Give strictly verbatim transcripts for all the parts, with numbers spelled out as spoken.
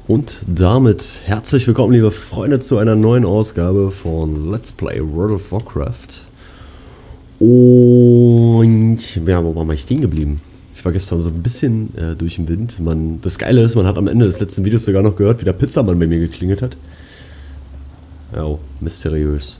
Und damit herzlich willkommen, liebe Freunde, zu einer neuen Ausgabe von Let's Play World of Warcraft. Und ja, wo war mal stehen geblieben? Ich war gestern so ein bisschen äh, durch den Wind. Man, das Geile ist, man hat am Ende des letzten Videos sogar noch gehört, wie der Pizzamann bei mir geklingelt hat. Ja, mysteriös.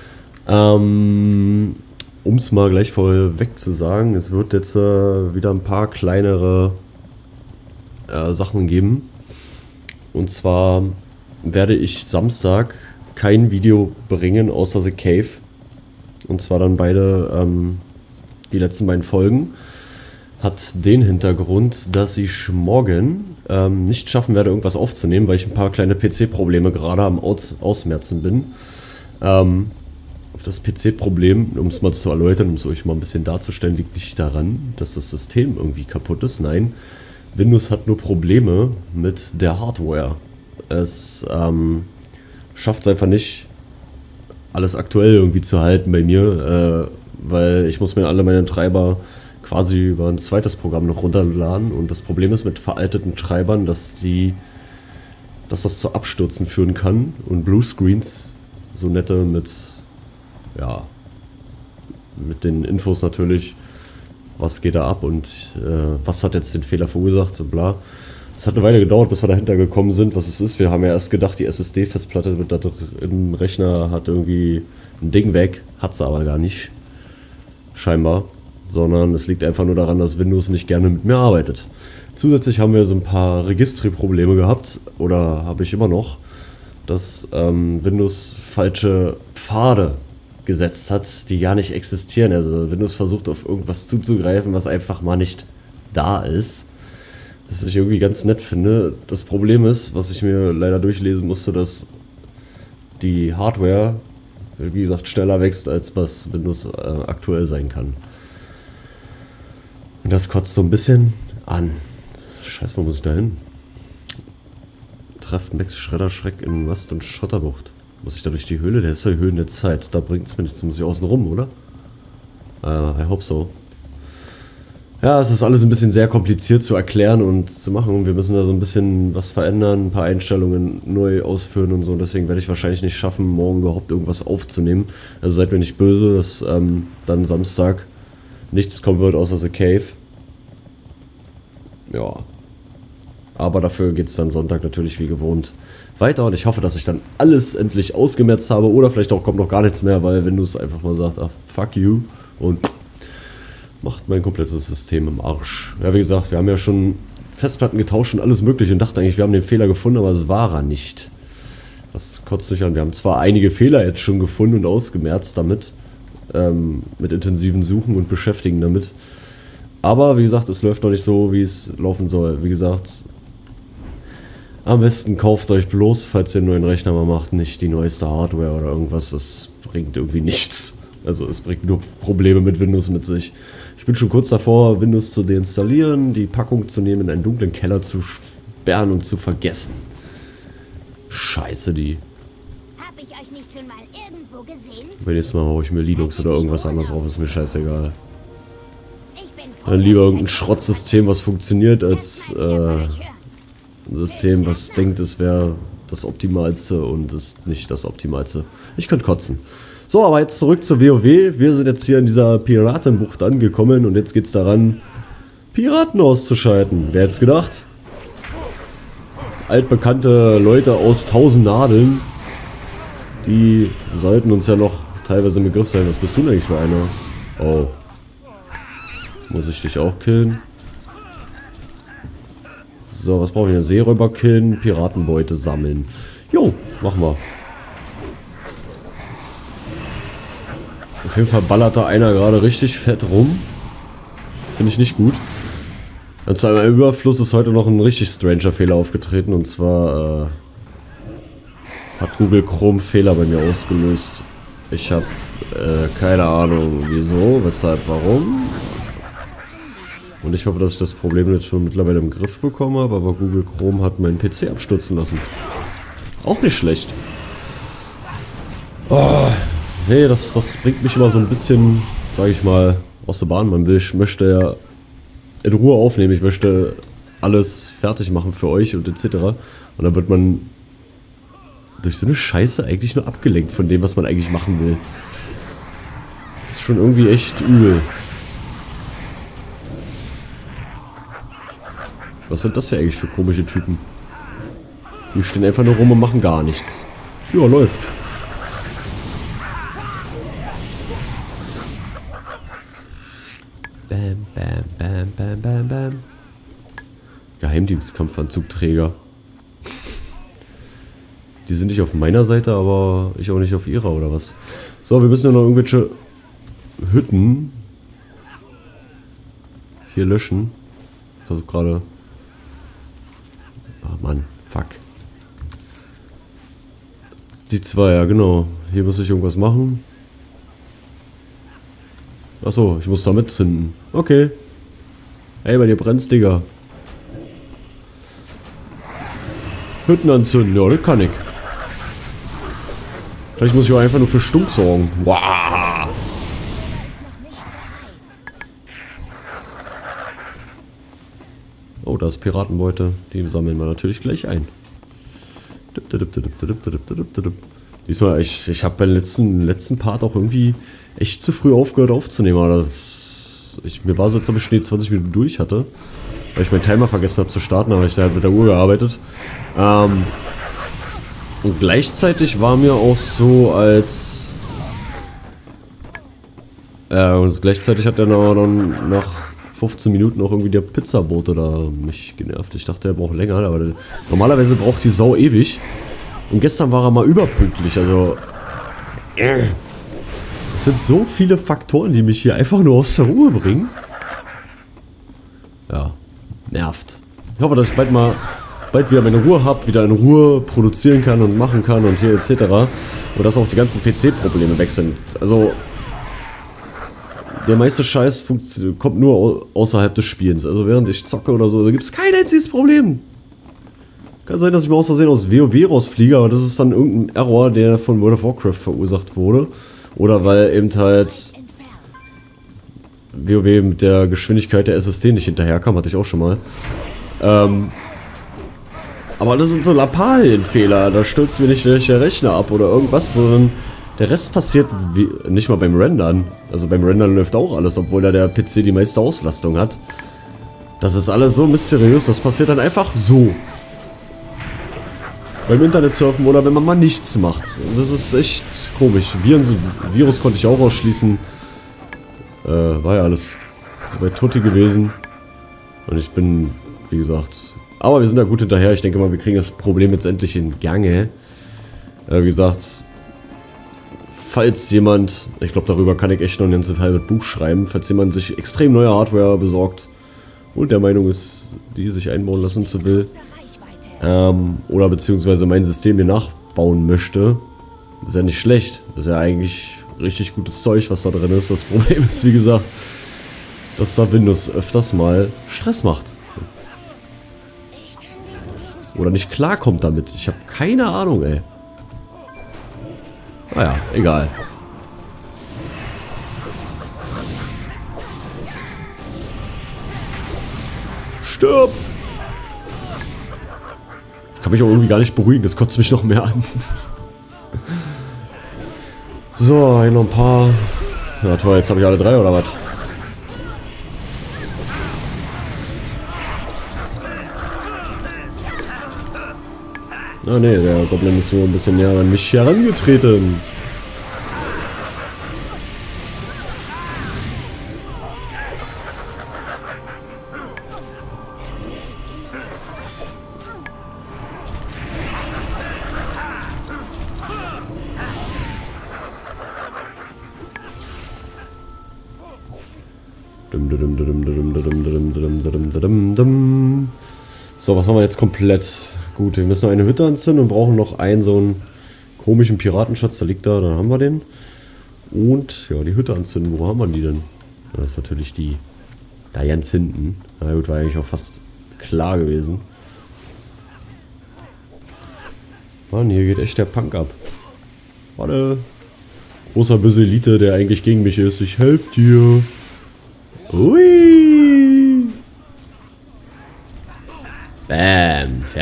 Ähm, um es mal gleich vorweg zu sagen, es wird jetzt äh, wieder ein paar kleinere äh, Sachen geben. Und zwar werde ich Samstag kein Video bringen, außer The Cave. Und zwar dann beide, ähm, die letzten beiden Folgen. Hat den Hintergrund, dass ich morgen ähm, nicht schaffen werde, irgendwas aufzunehmen, weil ich ein paar kleine P C-Probleme gerade am Aus Ausmerzen bin. Ähm, das P C-Problem, um es mal zu erläutern, um es euch mal ein bisschen darzustellen, liegt nicht daran, dass das System irgendwie kaputt ist. Nein, Windows hat nur Probleme mit der Hardware. Es ähm, schafft es einfach nicht, alles aktuell irgendwie zu halten bei mir, äh, weil ich muss mir alle meine Treiber quasi über ein zweites Programm noch runterladen. Und das Problem ist mit veralteten Treibern, dass die, dass das zu Abstürzen führen kann und Bluescreens, so nette mit, ja, mit den Infos natürlich, was geht da ab und äh, was hat jetzt den Fehler verursacht und bla. Es hat eine Weile gedauert, bis wir dahinter gekommen sind, was es ist. Wir haben ja erst gedacht, die S S D-Festplatte mit da im Rechner hat irgendwie ein Ding weg, hat sie aber gar nicht, scheinbar, sondern es liegt einfach nur daran, dass Windows nicht gerne mit mir arbeitet. Zusätzlich haben wir so ein paar Registry-Probleme gehabt, oder habe ich immer noch, dass ähm, Windows falsche Pfade gesetzt hat, die gar nicht existieren. Also Windows versucht auf irgendwas zuzugreifen, was einfach mal nicht da ist. Was ich irgendwie ganz nett finde. Das Problem ist, was ich mir leider durchlesen musste, dass die Hardware, wie gesagt, schneller wächst, als was Windows äh, aktuell sein kann. Und das kotzt so ein bisschen an. Scheiße, wo muss ich da hin? Trefft Max Schredder Schreck in Wast- und Schotterbucht. Muss ich da durch die Höhle? Der ist ja Höhen der Zeit. Da bringt es mir nichts. Muss ich außen rum, oder? Uh, I hope so. Ja, es ist alles ein bisschen sehr kompliziert zu erklären und zu machen. Wir müssen da so ein bisschen was verändern, ein paar Einstellungen neu ausführen und so. Und deswegen werde ich wahrscheinlich nicht schaffen, morgen überhaupt irgendwas aufzunehmen. Also seid mir nicht böse, dass ähm, dann Samstag nichts kommen wird außer The Cave. Ja. Aber dafür geht es dann Sonntag natürlich wie gewohnt weiter und ich hoffe, dass ich dann alles endlich ausgemerzt habe oder vielleicht auch kommt noch gar nichts mehr, weil Windows einfach mal sagt, ach, fuck you und macht mein komplettes System im Arsch. Ja, wie gesagt, wir haben ja schon Festplatten getauscht und alles mögliche und dachten eigentlich, wir haben den Fehler gefunden, aber es war er nicht. Das kotzt mich an. Wir haben zwar einige Fehler jetzt schon gefunden und ausgemerzt damit, ähm, mit intensiven Suchen und Beschäftigen damit, aber wie gesagt, es läuft noch nicht so, wie es laufen soll. Wie gesagt, am besten kauft euch bloß, falls ihr einen neuen Rechner mal macht, nicht die neueste Hardware oder irgendwas. Das bringt irgendwie nichts. Also es bringt nur Probleme mit Windows mit sich. Ich bin schon kurz davor, Windows zu deinstallieren, die Packung zu nehmen, in einen dunklen Keller zu sperren und zu vergessen. Scheiße, die. Hab ich euch nicht schon mal irgendwo gesehen? Wenn jetzt mal hau ich mir Linux oder irgendwas anderes drauf, ist mir scheißegal. Ich bin froh, Dann lieber irgendein Schrottsystem, was funktioniert, als äh, ein System, was denkt, es wäre das Optimalste und ist nicht das Optimalste. Ich könnte kotzen. So, aber jetzt zurück zur WoW. Wir sind jetzt hier in dieser Piratenbucht angekommen und jetzt geht es daran, Piraten auszuschalten. Wer hätte es gedacht? Altbekannte Leute aus tausend Nadeln, die sollten uns ja noch teilweise im Begriff sein. Was bist du denn eigentlich für einer? Oh. Muss ich dich auch killen? So, was brauchen wir hier? Seeräuber killen, Piratenbeute sammeln. Jo, machen wir. Auf jeden Fall ballert da einer gerade richtig fett rum. Finde ich nicht gut. Und zu einem Überfluss ist heute noch ein richtig stranger Fehler aufgetreten. Und zwar äh, hat Google Chrome Fehler bei mir ausgelöst. Ich habe äh, keine Ahnung wieso, weshalb, warum. Und ich hoffe, dass ich das Problem jetzt schon mittlerweile im Griff bekommen habe, aber Google Chrome hat meinen P C abstürzen lassen. Auch nicht schlecht. Oh, nee, das, das bringt mich immer so ein bisschen, sage ich mal, aus der Bahn. Man will, ich möchte ja in Ruhe aufnehmen. Ich möchte alles fertig machen für euch und et cetera. Und dann wird man durch so eine Scheiße eigentlich nur abgelenkt von dem, was man eigentlich machen will. Das ist schon irgendwie echt übel. Was sind das ja eigentlich für komische Typen? Die stehen einfach nur rum und machen gar nichts. Ja, läuft. Bam, bam, bam, bam, bam, bam. Geheimdienstkampfanzugträger. Die sind nicht auf meiner Seite, aber ich auch nicht auf ihrer, oder was? So, wir müssen ja noch irgendwelche Hütten hier löschen. Ich versuche gerade... Ach Mann, fuck. Die zwei, ja genau. Hier muss ich irgendwas machen. Achso, ich muss da mitzünden. Okay. Ey, bei dir brennt's, Digga. Hütten anzünden, ja, das kann ich. Vielleicht muss ich auch einfach nur für Stunk sorgen. Wow. Oh, da ist Piratenbeute. Die sammeln wir natürlich gleich ein. Diesmal, ich, ich habe beim letzten, letzten Part auch irgendwie echt zu früh aufgehört aufzunehmen. Aber das, ich, mir war so, als ob ich schon die zwanzig Minuten durch hatte. Weil ich meinen Timer vergessen habe zu starten, aber ich da halt mit der Uhr gearbeitet. Ähm, und gleichzeitig war mir auch so, als... Äh, und gleichzeitig hat er dann nach fünfzehn Minuten auch irgendwie der Pizzabote da mich genervt. Ich dachte, er braucht länger, aber der, normalerweise braucht die Sau ewig. Und gestern war er mal überpünktlich, also... Es sind so viele Faktoren, die mich hier einfach nur aus der Ruhe bringen. Ja, nervt. Ich hoffe, dass ich bald mal, bald wieder meine Ruhe habe, wieder in Ruhe produzieren kann und machen kann und hier et cetera. Und dass auch die ganzen P C-Probleme weg sind. Also... Der meiste Scheiß kommt nur außerhalb des Spielens. Also während ich zocke oder so, da gibt es kein einziges Problem. Kann sein, dass ich mal aus Versehen aus WoW rausfliege, aber das ist dann irgendein Error, der von World of Warcraft verursacht wurde. Oder weil eben halt WoW mit der Geschwindigkeit der S S D nicht hinterherkam, hatte ich auch schon mal. Ähm, aber das sind so Lappalienfehler, da stürzt mir nicht der Rechner ab oder irgendwas, sondern der Rest passiert wie, nicht mal beim Rendern. Also beim Rendern läuft auch alles, obwohl da der P C die meiste Auslastung hat. Das ist alles so mysteriös, das passiert dann einfach so. Beim Internet surfen oder wenn man mal nichts macht. Das ist echt komisch. Viren, Virus konnte ich auch ausschließen. Äh, war ja alles soweit tutti gewesen. Und ich bin, wie gesagt... Aber wir sind da gut hinterher. Ich denke mal, wir kriegen das Problem jetzt endlich in Gange. Äh, wie gesagt... Falls jemand, ich glaube darüber kann ich echt noch ein ganzes halbes Buch schreiben, falls jemand sich extrem neue Hardware besorgt und der Meinung ist, die sich einbauen lassen zu will, ähm, oder beziehungsweise mein System hier nachbauen möchte, ist ja nicht schlecht, ist ja eigentlich richtig gutes Zeug, was da drin ist. Das Problem ist, wie gesagt, dass da Windows öfters mal Stress macht. Oder nicht klarkommt damit. Ich habe keine Ahnung, ey. Naja, egal. Stirb! Ich kann mich auch irgendwie gar nicht beruhigen, das kotzt mich noch mehr an. So, hier noch ein paar. Ja toll, jetzt habe ich alle drei oder was? Ah ne, der Goblin ist so ein bisschen näher an mich herangetreten. So, was haben wir jetzt komplett? Gut, wir müssen noch eine Hütte anzünden und brauchen noch einen so einen komischen Piratenschatz, der liegt da, dann haben wir den. Und, ja, die Hütte anzünden, wo haben wir die denn? Das ist natürlich die da ganz hinten. Na gut, war eigentlich auch fast klar gewesen. Mann, hier geht echt der Punk ab. Warte. Großer böse Elite, der eigentlich gegen mich ist. Ich helfe dir. Ui.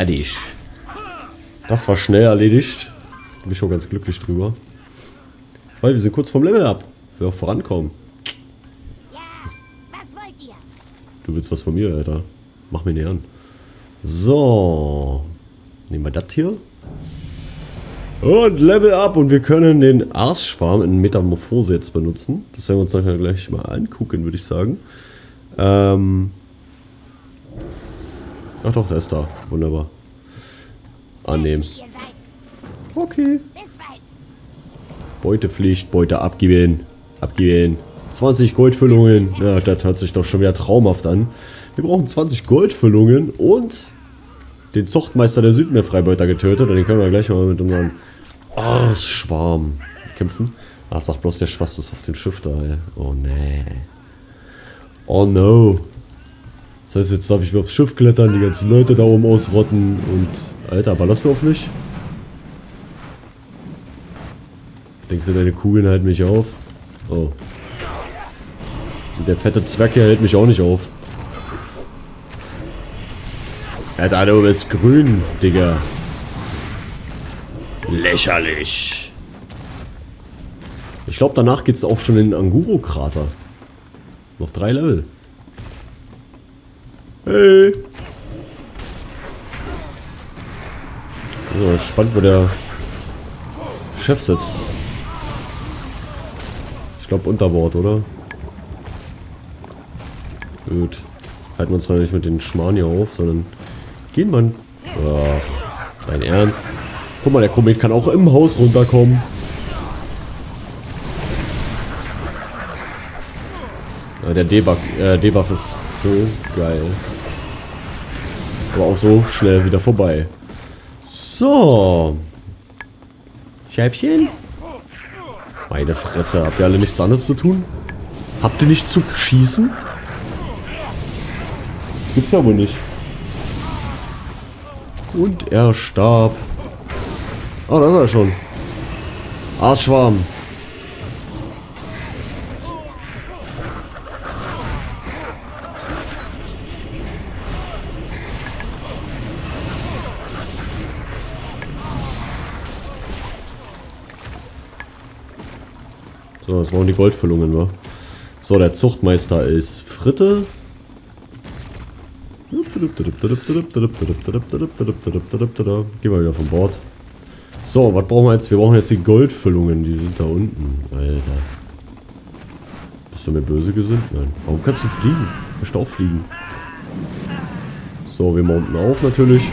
Fertig. Das war schnell erledigt. Bin ich schon ganz glücklich drüber. Weil wir sind kurz vom Level up. Wir auch vorankommen. Ja, was wollt ihr? Du willst was von mir, Alter. Mach mir nicht an. So. Nehmen wir das hier. Und Level up. Und wir können den Arsschwarm in Metamorphose jetzt benutzen. Das werden wir uns nachher gleich mal angucken, würde ich sagen. Ähm. Ach doch, der ist da. Wunderbar. Annehmen. Ihr seid. Okay. Bis bald. Beutepflicht, Beute abgeben. Abgeben. zwanzig Goldfüllungen. Ja, das hört sich doch schon wieder traumhaft an. Wir brauchen zwanzig Goldfüllungen und den Zuchtmeister der Südmeerfreibeuter getötet. Und den können wir gleich mal mit unserem Arsschwarm kämpfen. Ach, sag bloß der Schwast ist auf dem Schiff da, ey. Oh nee. Oh no. Das heißt, jetzt darf ich wieder aufs Schiff klettern, die ganzen Leute da oben ausrotten und... Alter, ballerst du auf mich? Denkst du, deine Kugeln halten mich auf? Oh. Und der fette Zwerg hier hält mich auch nicht auf. Alter, du bist grün, Digga. Lächerlich. Ich glaube, danach geht's auch schon in den Anguro-Krater. Noch drei Level. Hey. So, spannend, wo der Chef sitzt. Ich glaube unter Bord, oder? Gut. Halten wir uns noch nicht mit den Schmarrn hier auf, sondern gehen wir. Ach, dein Ernst? Guck mal, der Komet kann auch im Haus runterkommen. Ja, der Debuff, äh, Debuff ist so geil. Aber auch so schnell wieder vorbei. So. Schäfchen? Meine Fresse, habt ihr alle nichts anderes zu tun? Habt ihr nicht zu schießen? Das gibt's ja wohl nicht. Und er starb. Ah, da ist er schon. Arsschwarm. So, das waren die Goldfüllungen, wa? So, der Zuchtmeister ist Fritte. Gehen wir wieder von Bord. So, was brauchen wir jetzt? Wir brauchen jetzt die Goldfüllungen. Die sind da unten. Alter. Bist du mir böse gesinnt? Nein. Warum kannst du fliegen? Kannst du auch fliegen? So, wir mounten auf natürlich.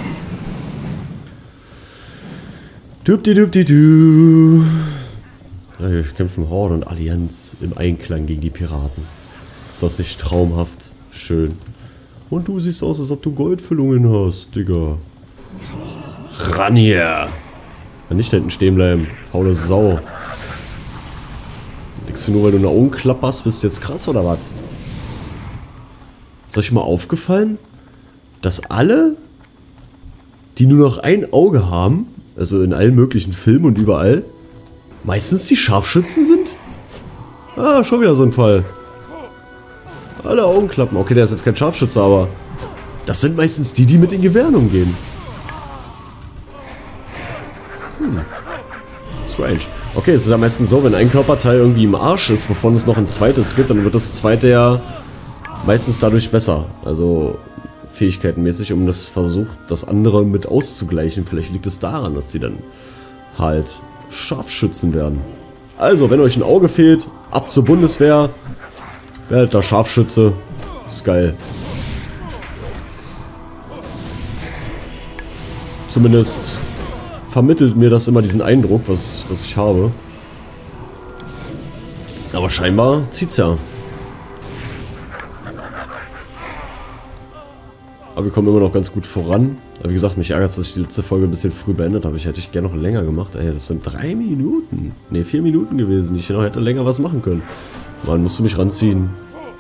Dupdi-dupdi-du. Wir kämpfen Horde und Allianz im Einklang gegen die Piraten. Ist das nicht traumhaft? Schön. Und du siehst aus, als ob du Goldfüllungen hast, Digga. Ran hier! Ja, nicht da hinten stehen bleiben. Faule Sau. Denkst du nur, weil du eine Augenklappe hast, bist du jetzt krass oder was? Ist euch mal aufgefallen, dass alle, die nur noch ein Auge haben, also in allen möglichen Filmen und überall, meistens die Scharfschützen sind? Ah, schon wieder so ein Fall. Alle Augenklappen. Okay, der ist jetzt kein Scharfschütze, aber das sind meistens die, die mit den Gewehren umgehen. Hm. Strange. Okay, es ist am meisten so, wenn ein Körperteil irgendwie im Arsch ist, wovon es noch ein zweites gibt, dann wird das zweite ja meistens dadurch besser. Also fähigkeitenmäßig, um das versucht, das andere mit auszugleichen. Vielleicht liegt es daran, dass sie dann halt Scharfschützen werden. Also, wenn euch ein Auge fehlt, ab zur Bundeswehr. Werdet da Scharfschütze. Ist geil. Zumindest vermittelt mir das immer diesen Eindruck, was, was ich habe. Aber scheinbar zieht's ja. Aber wir kommen immer noch ganz gut voran. Aber wie gesagt, mich ärgert es, dass ich die letzte Folge ein bisschen früh beendet habe. Ich hätte ich gerne noch länger gemacht. Ey, das sind drei Minuten. Ne, vier Minuten gewesen. Ich noch hätte länger was machen können. Mann, musst du mich ranziehen.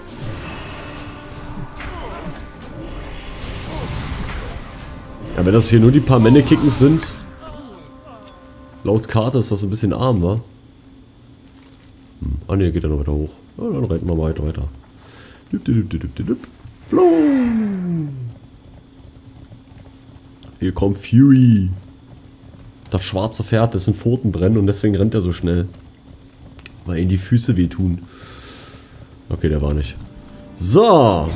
Ja, wenn das hier nur die paar Männekickens sind. Laut Karte ist das ein bisschen arm, wa? Hm. Ah ne, geht ja noch weiter hoch. Ja, dann reiten wir mal weiter, weiter. Düpp, düpp, düpp, düpp, düpp. Floh. Hier kommt Fury. Das schwarze Pferd, dessen Pfoten brennen und deswegen rennt er so schnell. Weil ihm die Füße wehtun. Okay, der war nicht. So.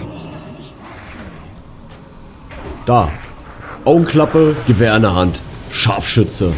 Da. Augenklappe, Gewehr in der Hand. Scharfschütze.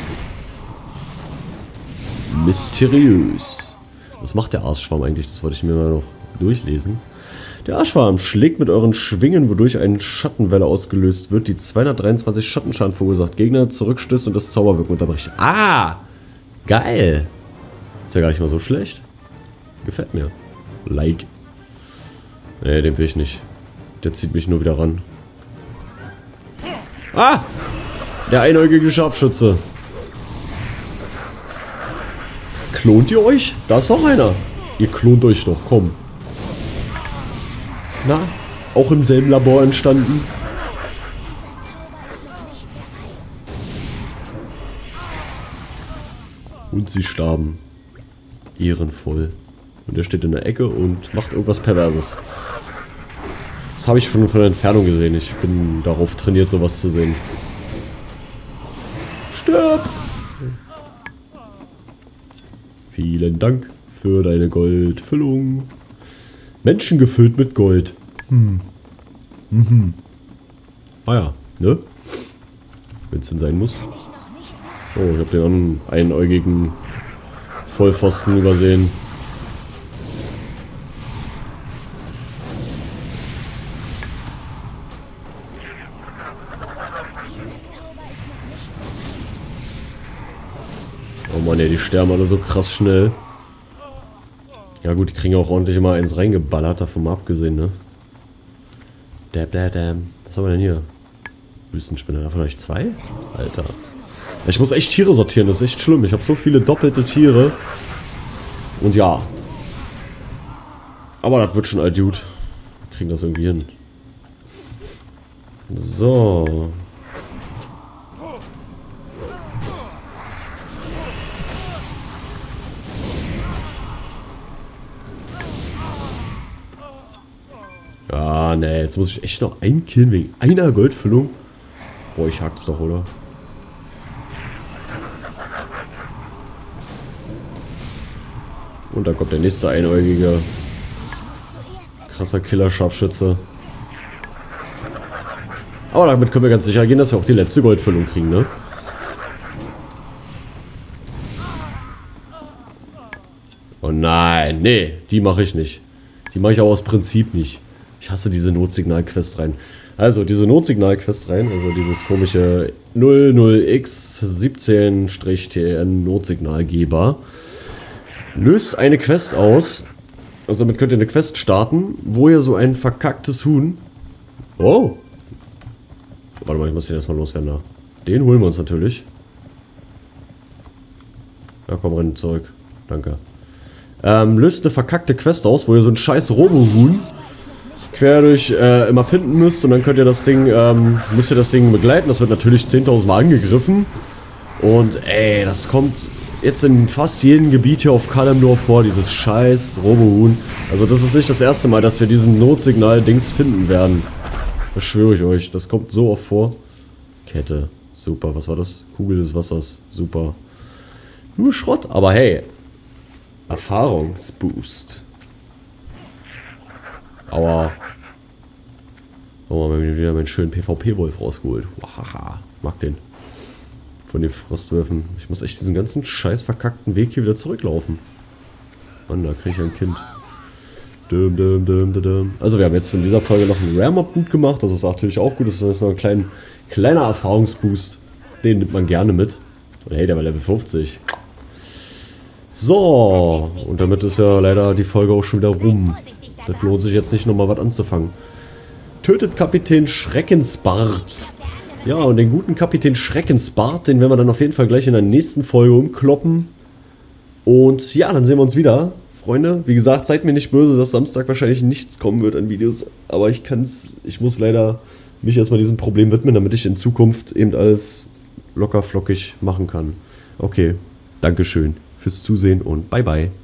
Mysteriös. Was macht der Aasschwarm eigentlich? Das wollte ich mir mal noch durchlesen. Der Aasschwarm schlägt mit euren Schwingen, wodurch eine Schattenwelle ausgelöst wird, die zweihundertdreiundzwanzig Schattenschaden verursacht, Gegner zurückstößt und das Zauberwirken unterbricht. Ah! Geil! Ist ja gar nicht mal so schlecht. Gefällt mir. Like. Nee, den will ich nicht. Der zieht mich nur wieder ran. Ah! Der einäugige Scharfschütze. Klont ihr euch? Da ist noch einer. Ihr klont euch doch, komm. Na, auch im selben Labor entstanden. Und sie starben. Ehrenvoll. Und er steht in der Ecke und macht irgendwas Perverses. Das habe ich schon von der Entfernung gesehen. Ich bin darauf trainiert, sowas zu sehen. Stirb! Vielen Dank für deine Goldfüllung. Menschen gefüllt mit Gold. Hm. Mhm. Ah ja, ne? Wenn es denn sein muss. Oh, ich habe den einäugigen Vollpfosten übersehen. Oh Mann, ey, die sterben alle so krass schnell. Ja gut, die kriegen auch ordentlich immer eins reingeballert, davon mal abgesehen, ne? Dab, dab, dab. Was haben wir denn hier? Wüstenspinner, davon habe ich zwei? Alter. Ich muss echt Tiere sortieren, das ist echt schlimm. Ich habe so viele doppelte Tiere. Und ja. Aber das wird schon alt gut. Wir kriegen das irgendwie hin. So. Ah, ne, jetzt muss ich echt noch einen killen wegen einer Goldfüllung. Boah, ich hack's doch, oder? Und da kommt der nächste einäugige krasser Killer-Scharfschütze. Aber damit können wir ganz sicher gehen, dass wir auch die letzte Goldfüllung kriegen, ne? Oh nein, nee, die mache ich nicht. Die mache ich auch aus Prinzip nicht. Ich hasse diese Notsignal-Quest rein. Also, diese Notsignal-Quest rein, also dieses komische null null x siebzehn T N Notsignalgeber, löst eine Quest aus. Also damit könnt ihr eine Quest starten, wo ihr so ein verkacktes Huhn... Oh! Warte mal, ich muss den erstmal loswerden da. Den holen wir uns natürlich. Ja, komm, renn zurück. Danke. Ähm, löst eine verkackte Quest aus, wo ihr so ein scheiß Robo-Huhn quer durch äh, immer finden müsst und dann könnt ihr das Ding, ähm, müsst ihr das Ding begleiten. Das wird natürlich zehntausend Mal angegriffen. Und ey, das kommt jetzt in fast jedem Gebiet hier auf Kalimdor vor, dieses scheiß Robo-Huhn. Also das ist nicht das erste Mal, dass wir diesen Notsignal-Dings finden werden. Das schwöre ich euch, das kommt so oft vor. Kette, super, was war das? Kugel des Wassers, super. Nur Schrott, aber hey. Erfahrungsboost. Aua. Oh, wir haben wieder meinen schönen PvP-Wolf rausgeholt. Wahaha, mag den. Von den Frostwürfen. Ich muss echt diesen ganzen scheiß verkackten Weg hier wieder zurücklaufen. Mann, da kriege ich ein Kind. Dum, dum, dum, dum, dum. Also wir haben jetzt in dieser Folge noch einen Rare-Mob gut gemacht. Das ist natürlich auch gut. Das ist noch ein klein, kleiner Erfahrungsboost. Den nimmt man gerne mit. Und hey, der war Level fünfzig. So. Und damit ist ja leider die Folge auch schon wieder rum. Das lohnt sich jetzt nicht nochmal was anzufangen. Tötet Kapitän Schreckensbart. Ja, und den guten Kapitän Schreckensbart, den werden wir dann auf jeden Fall gleich in der nächsten Folge umkloppen. Und ja, dann sehen wir uns wieder. Freunde, wie gesagt, seid mir nicht böse, dass Samstag wahrscheinlich nichts kommen wird an Videos. Aber ich kann's, ich muss leider mich erstmal diesem Problem widmen, damit ich in Zukunft eben alles locker flockig machen kann. Okay, Dankeschön fürs Zusehen und bye bye.